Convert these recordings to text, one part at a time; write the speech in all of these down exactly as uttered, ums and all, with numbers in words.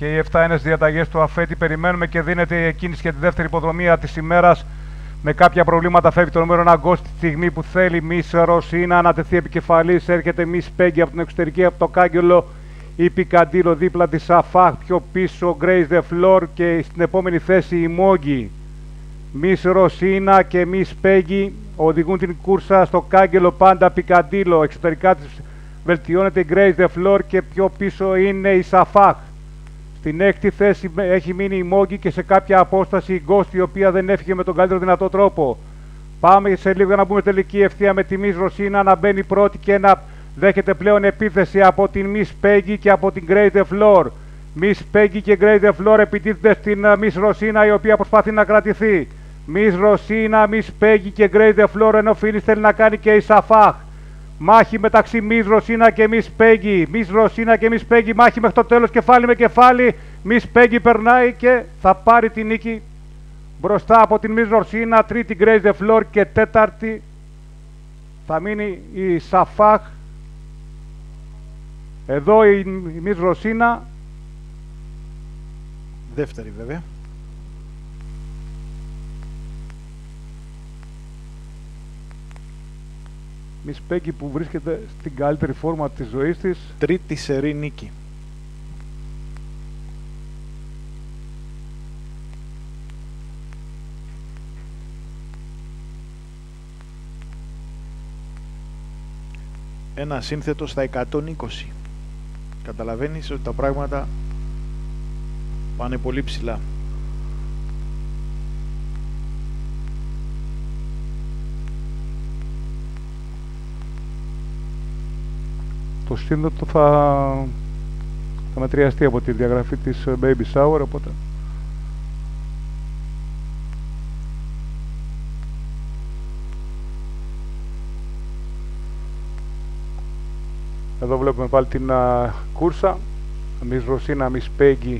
και οι επτά είναι στις διαταγές του αφέτη. Περιμένουμε και δίνεται η εκκίνηση για τη δεύτερη υποδρομία της ημέρας. Με κάποια προβλήματα φεύγει το νούμερο ένα γκος τη στιγμή που θέλει. Μις Ρωσίνα ανατεθεί επικεφαλής. Έρχεται Μις Πέγγι από την εξωτερική, από το κάγκελο. Η Πικαντήλο δίπλα τη Σαφάχ. Πιο πίσω Grace the Floor και στην επόμενη θέση η Μόγκη. Μις Ρωσίνα και Μις Πέγγι οδηγούν την κούρσα στο κάγκελο πάντα Πικαντήλο. Εξωτερικά της βελτιώνεται η Grace the Floor και πιο πίσω είναι η Σαφάχ. Στην έκτη θέση έχει μείνει η Μόγκη και σε κάποια απόσταση η Ghost, η οποία δεν έφυγε με τον καλύτερο δυνατό τρόπο. Πάμε σε λίγο να μπούμε τελική ευθεία με τη Μις Ρωσίνα να μπαίνει πρώτη και να δέχεται πλέον επίθεση από την Μις Πέγγι και από την Grace the Floor. Μις Πέγγι και Grace the Floor επιτίθεται στην Μις Ρωσίνα, η οποία προσπαθεί να κρατηθεί. Μις Ρωσίνα, Μις Πέγγι και Grace the Floor, ενώ φίλη θέλει να κάνει και η Σαφάχ. Μάχη μεταξύ Μις Ρωσίνα και Μις Πέγγι. Μις Ρωσίνα και Μις Πέγγι, μάχη μέχρι το τέλος, κεφάλι με κεφάλι. Μις Πέγγι περνάει και θα πάρει την νίκη μπροστά από την Μις Ρωσίνα. Τρίτη Grace the Floor και τέταρτη θα μείνει η Σαφάχ. Εδώ η Μις Ρωσίνα. Δεύτερη βέβαια. Μις Πέγγι που βρίσκεται στην καλύτερη φόρμα της ζωής της. Τρίτη σερί νίκη. Ένα σύνθετο στα εκατόν είκοσι. Καταλαβαίνεις ότι τα πράγματα πάνε πολύ ψηλά. Το σύνδετο θα, θα μετριαστεί από τη διαγραφή της Baby Shower, οπότε εδώ βλέπουμε πάλι την uh, κούρσα. Μις Ρωσίνα, Μις Πέγγι,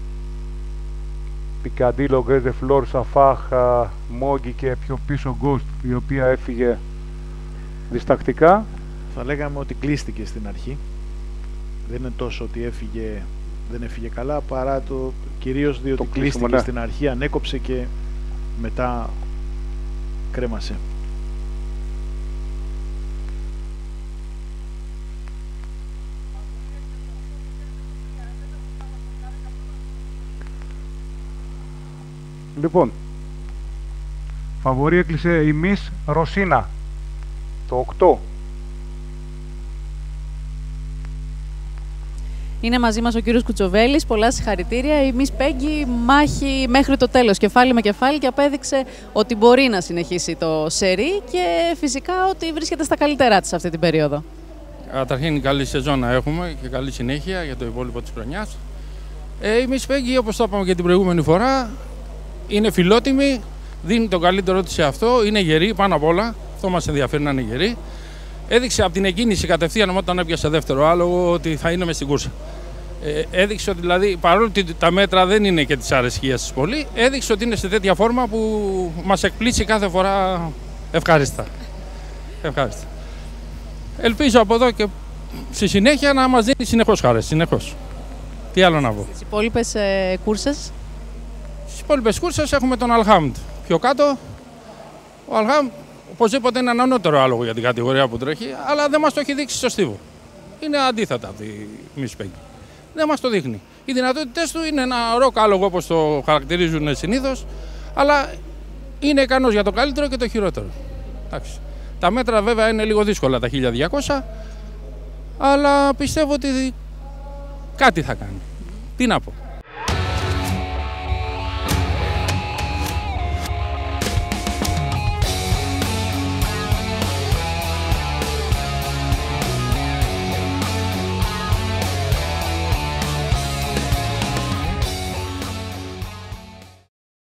Πικαντήλο, Grace the Floor, Σαφάχ, uh, Μόγκη και πιο πίσω Ghost, η οποία έφυγε διστακτικά. Θα λέγαμε ότι κλείστηκε στην αρχή. Δεν είναι τόσο ότι έφυγε, δεν έφυγε καλά, παρά το κυρίως διότι το κλείστηκε ναι. Στην αρχή, ανέκοψε και μετά κρέμασε. Λοιπόν, φαβορί έκλεισε η Μις Ρωσίνα, το οκτώ. Είναι μαζί μας ο κύριος Κουτσοβέλης, πολλά συγχαρητήρια. Η Μις Πέγγι μάχη μέχρι το τέλος, κεφάλι με κεφάλι, και απέδειξε ότι μπορεί να συνεχίσει το σερί και φυσικά ότι βρίσκεται στα καλύτερά της αυτή την περίοδο. Καταρχήν καλή σεζόν να έχουμε και καλή συνέχεια για το υπόλοιπο της χρονιάς. Ε, η Μις Πέγγι, όπως το είπαμε και την προηγούμενη φορά, είναι φιλότιμη, δίνει τον καλύτερό της σε αυτό, είναι γερή πάνω απ' όλα, αυτό μας ενδιαφέρει να είναι γερή. Έδειξε από την εκκίνηση κατευθείαν όταν έπιασε δεύτερο άλογο ότι θα είναι μες στην κούρσα. Ε, έδειξε ότι δηλαδή, παρόλο ότι τα μέτρα δεν είναι και της αρεσκίας της πολύ, έδειξε ότι είναι σε τέτοια φόρμα που μας εκπλήσει κάθε φορά ευχάριστα. Ευχάριστα. Ελπίζω από εδώ και στη συνέχεια να μας δίνει συνεχώς χάρες, συνεχώς. Τι άλλο να πω. Στις υπόλοιπες ε, κούρσες. Στις υπόλοιπες κούρσες έχουμε τον Αλχάμντ πιο κάτω. Ο Αλχάμντ οπωσδήποτε είναι ένα ανώτερο άλογο για την κατηγορία που τρέχει, αλλά δεν μας το έχει δείξει στο στίβο. Είναι αντίθετα από τη Μις Πέγγι. Δεν μας το δείχνει. Οι δυνατότητες του είναι ένα ροκ άλογο όπως το χαρακτηρίζουν συνήθως, αλλά είναι ικανός για το καλύτερο και το χειρότερο. Εντάξει. Τα μέτρα βέβαια είναι λίγο δύσκολα, τα χίλια διακόσια, αλλά πιστεύω ότι κάτι θα κάνει. Τι να πω.